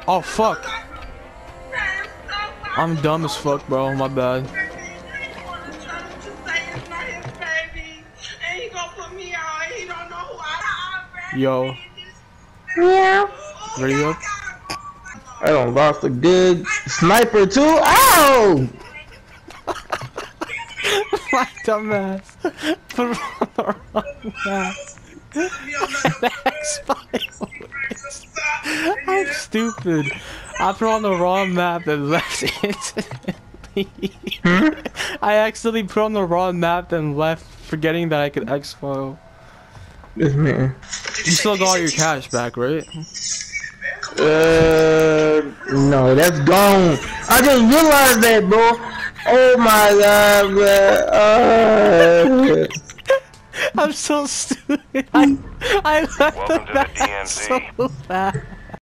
Oh fuck. I'm dumb as fuck, bro. My bad. Yo. Yeah. Ready up? I done lost a good sniper too. Ow! My dumbass. Put it on the wrong map. I'm stupid. I put on the wrong map and left instantly. I accidentally put on the wrong map and left, forgetting that I could exfil. This man. You still got all your cash back, right? No, that's gone. I just realized that, bro. Oh my god, bro. I'm so stupid. I left the map so fast.